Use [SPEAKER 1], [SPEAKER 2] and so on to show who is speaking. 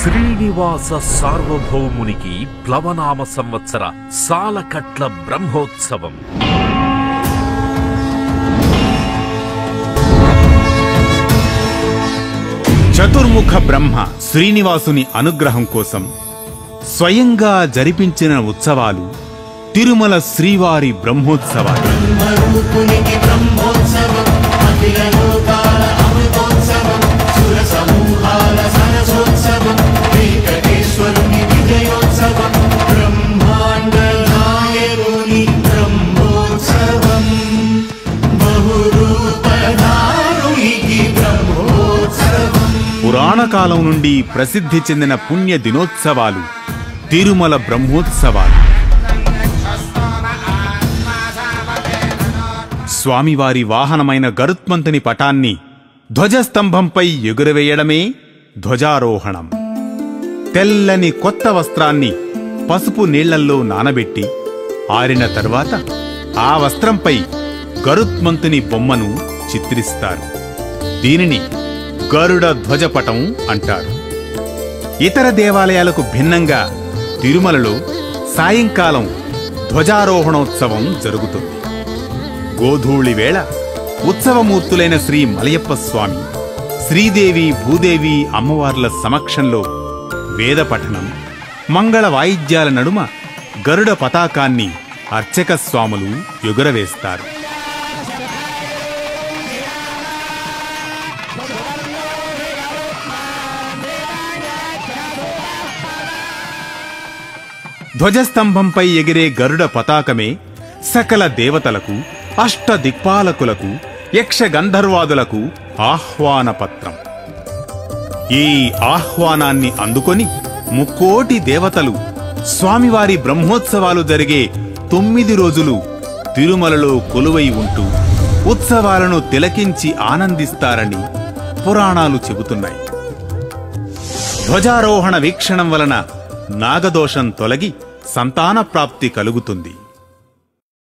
[SPEAKER 1] శ్రీనివాస సార్వభౌమునికి ప్లవనామ సంవత్సర సాలకట్ల బ్రహ్మోత్సవం.
[SPEAKER 2] చతుర్ముఖ బ్రహ్మ శ్రీనివాసుని అనుగ్రహం కోసం స్వయంగా జరిపించిన ఉత్సవాలు తిరుమల శ్రీవారి బ్రహ్మోత్సవాలు. పురాణ కాలం నుండి ప్రసిద్ధి చెందిన పుణ్య దినోత్సవాలు తిరుమల బ్రహ్మోత్సవాలు. స్వామివారి వాహనమైన గరుత్మంతుని పటాన్ని ధ్వజస్తంభంపై ఎగురవేయడమే ధ్వజారోహణం. తెల్లని కొత్త వస్త్రాన్ని పసుపు నీళ్లల్లో నానబెట్టి ఆరిన తర్వాత ఆ వస్త్రంపై గరుత్మంతుని బొమ్మను చిత్రిస్తారు. దీనిని గరుడ ధ్వజపటం అంటారు. ఇతర దేవాలయాలకు భిన్నంగా తిరుమలలో సాయంకాలం ధ్వజారోహణోత్సవం జరుగుతుంది. గోధూళి వేళ ఉత్సవమూర్తులైన శ్రీ మలయప్ప స్వామి, శ్రీదేవి, భూదేవి అమ్మవార్ల సమక్షంలో వేద పఠనం, మంగళ వాయిద్యాల నడుమ గరుడ పతాకాన్ని అర్చక స్వాములు ఎగురవేస్తారు. ధ్వజస్తంభంపై ఎగిరే గరుడ పతాకమే సకల దేవతలకు, అష్ట దిక్పాలకులకు, యక్ష గంధర్వాదులకు ఆహ్వాన పత్రం. ఈ ఆహ్వానాన్ని అందుకొని ముక్కోటి దేవతలు స్వామివారి బ్రహ్మోత్సవాలు జరిగే 9 రోజులు తిరుమలలో కొలువై ఉంటూ ఉత్సవాలను తిలకించి ఆనందిస్తారని పురాణాలు చెబుతున్నాయి. ధ్వజారోహణ వీక్షణం వలన నాగదోషం తొలగి సంతాన ప్రాప్తి కలుగుతుంది.